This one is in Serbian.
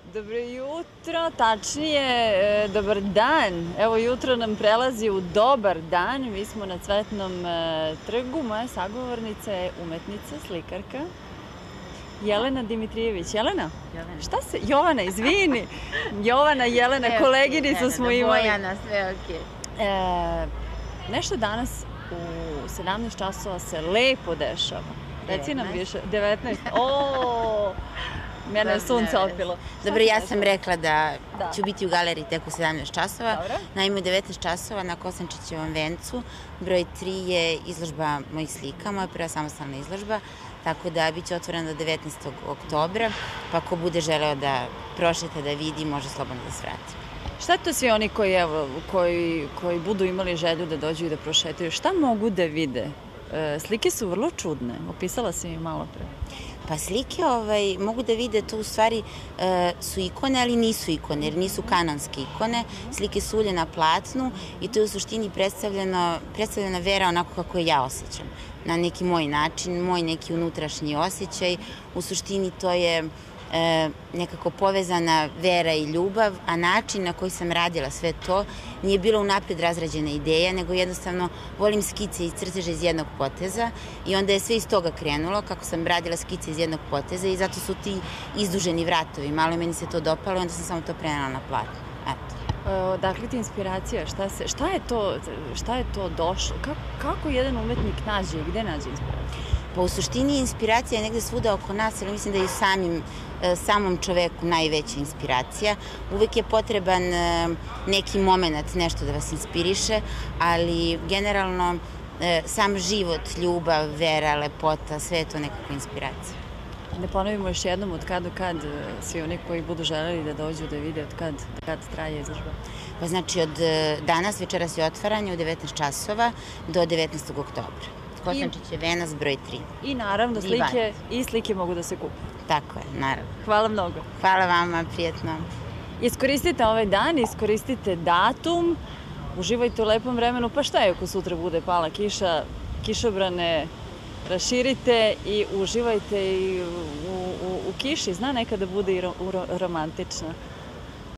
Dobro jutro, tačnije dobar dan. Evo jutro nam prelazi u dobar dan. Mi smo na Cvetnom trgu. Moja sagovornica je umetnica, slikarka Jelena Dimitrijević. Jelena? Šta se... Jovana, izvini. Jovana, Jelena, koleginicu smo imali. Bojana, sve okej. Nešto danas u 17 časova se lepo dešava. Reci nam više. 19. O, mene je sunce opilo. Dobro, ja sam rekla da ću biti u galeriji tek u 17 časova. Naime, u 19 časova na Kosančićevom vencu. Broj 3 je izložba mojih slika, moja prva samostalna izložba. Tako da bit će otvorena do 19. oktobra. Pa ko bude želeo da prošeta, da vidi, može slobodno da se vrati. Šta to svi oni koji budu imali želju da dođu i da prošetaju, šta mogu da vide? Slike su vrlo čudne, opisala sam ih malo pre. Pa slike mogu da vide, to u stvari su ikone, ali nisu ikone, jer nisu kanonske ikone. Slike su ulje na platnu i to je u suštini predstavljena vera onako kako je ja osjećam. Na neki moj način, moj neki unutrašnji osjećaj. U suštini to je nekako povezana vera i ljubav, a način na koji sam radila sve to nije bila unapred razrađena ideja, nego jednostavno volim skice i crteže iz jednog poteza i onda je sve iz toga krenulo, kako sam radila skice iz jednog poteza i zato su ti izduženi vratovi. Malo meni se to dopalo i onda sam samo to prenela na platno. Odakle ti inspiracija? Šta je to došlo? Kako jedan umetnik nađe i gde nađe inspiraciju? Pa u suštini inspiracija je negde svuda oko nas, ali mislim da je i samom čoveku najveća inspiracija. Uvek je potreban neki moment, nešto da vas inspiriše, ali generalno sam život, ljubav, vera, lepota, sve je to nekako inspiracija. Ne ponovimo još jednom od kad do kad svi oni koji budu želeli da dođu da vide od kad traje izložba? Pa znači od danas, večeras je otvaranje u 19 časova do 19. oktobra. Kosančić je venac broj 3. I naravno slike mogu da se kupe. Tako je, naravno. Hvala mnogo. Hvala vama, prijetno. Iskoristite ovaj dan, iskoristite datum, uživajte u lepom vremenu, pa šta je ako sutra bude pala kiša, kišobrane raširite i uživajte i u kiši, zna nekada bude i romantično.